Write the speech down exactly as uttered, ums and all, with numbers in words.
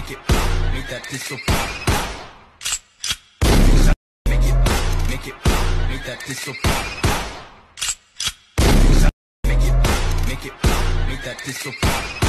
make it pop, make that pistol pop. Make it pop, make it pop, make that pistol pop. Make it pop, make it pop, make that pistol pop.